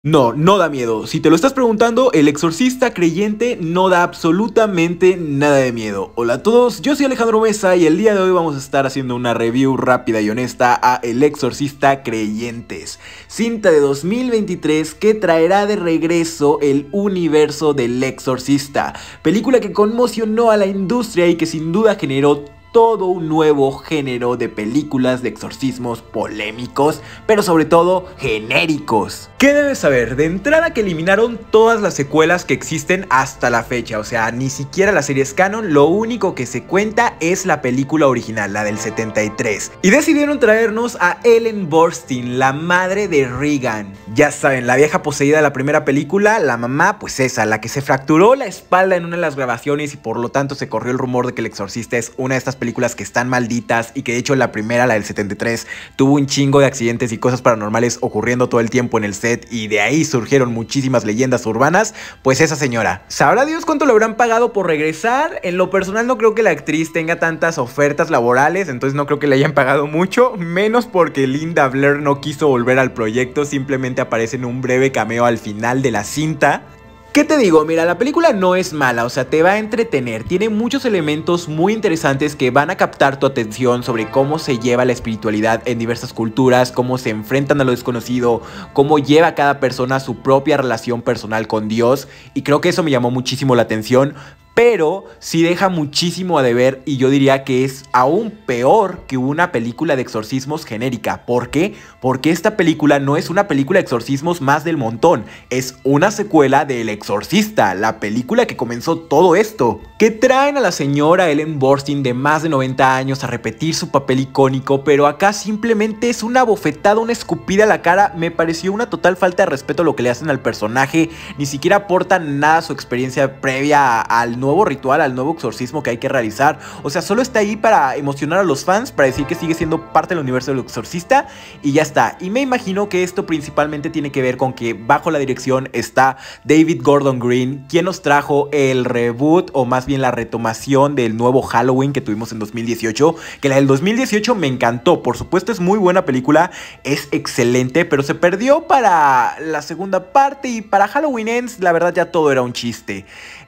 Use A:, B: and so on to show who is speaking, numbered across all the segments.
A: No, no da miedo. Si te lo estás preguntando, El Exorcista Creyente no da absolutamente nada de miedo. Hola a todos, yo soy Alejandro Mesa y el día de hoy vamos a estar haciendo una review rápida y honesta a El Exorcista Creyentes, cinta de 2023 que traerá de regreso el universo del Exorcista, película que conmocionó a la industria y que sin duda generó todo un nuevo género de películas de exorcismos polémicos, pero sobre todo genéricos. ¿Qué debes saber? De entrada que eliminaron todas las secuelas que existen hasta la fecha, o sea, ni siquiera la serie es canon, lo único que se cuenta es la película original, la del 73. Y decidieron traernos a Ellen Burstyn, la madre de Regan. Ya saben, la vieja poseída de la primera película, la mamá, pues esa, la que se fracturó la espalda en una de las grabaciones y por lo tanto se corrió el rumor de que El Exorcista es una de estas películas que están malditas y que de hecho la primera, la del 73, tuvo un chingo de accidentes y cosas paranormales ocurriendo todo el tiempo en el set y de ahí surgieron muchísimas leyendas urbanas. Pues esa señora, ¿sabrá Dios cuánto le habrán pagado por regresar? En lo personal no creo que la actriz tenga tantas ofertas laborales, entonces no creo que le hayan pagado mucho, menos porque Linda Blair no quiso volver al proyecto, simplemente aparece en un breve cameo al final de la cinta. ¿Qué te digo? Mira, la película no es mala, o sea, te va a entretener, tiene muchos elementos muy interesantes que van a captar tu atención sobre cómo se lleva la espiritualidad en diversas culturas, cómo se enfrentan a lo desconocido, cómo lleva cada persona su propia relación personal con Dios, y creo que eso me llamó muchísimo la atención. Pero sí deja muchísimo a deber y yo diría que es aún peor que una película de exorcismos genérica. ¿Por qué? Porque esta película no es una película de exorcismos más del montón. Es una secuela de El Exorcista, la película que comenzó todo esto. Que traen a la señora Ellen Burstyn de más de 90 años a repetir su papel icónico, pero acá simplemente es una bofetada, una escupida a la cara. Me pareció una total falta de respeto a lo que le hacen al personaje. Ni siquiera aportan nada a su experiencia previa al nuevo ritual, al nuevo exorcismo que hay que realizar. O sea, solo está ahí para emocionar a los fans, para decir que sigue siendo parte del universo del exorcista y ya está. Y me imagino que esto principalmente tiene que ver con que bajo la dirección está David Gordon Green, quien nos trajo el reboot o más bien la retomación del nuevo Halloween que tuvimos en 2018, que la del 2018 me encantó. Por supuesto es muy buena película, es excelente, pero se perdió para la segunda parte y para Halloween Ends la verdad ya todo era un chiste.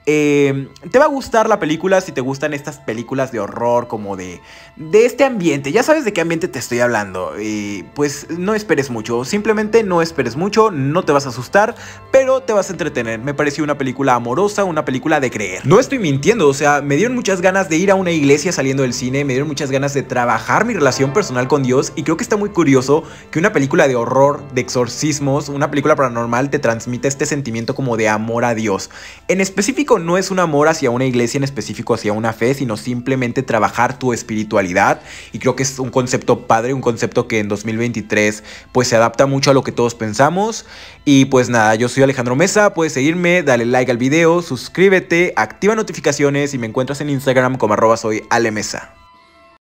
A: Te va a gustar la película si te gustan estas películas de horror como de este ambiente. Ya sabes de qué ambiente te estoy hablando. Pues no esperes mucho, simplemente no esperes mucho, no te vas a asustar, pero te vas a entretener. Me pareció una película amorosa, una película de creer. No estoy mintiendo, o sea, me dieron muchas ganas de ir a una iglesia saliendo del cine, me dieron muchas ganas de trabajar mi relación personal con Dios y creo que está muy curioso que una película de horror, de exorcismos, una película paranormal te transmite este sentimiento como de amor a Dios. En específico no es un amor hacia una iglesia en específico, hacia una fe, sino simplemente trabajar tu espiritualidad y creo que es un concepto padre, un concepto que en 2023 pues se adapta mucho a lo que todos pensamos. Y pues nada, yo soy Alejandro Mesa, puedes seguirme, dale like al video, suscríbete, activa notificaciones y me encuentras en Instagram como @soyalemesa.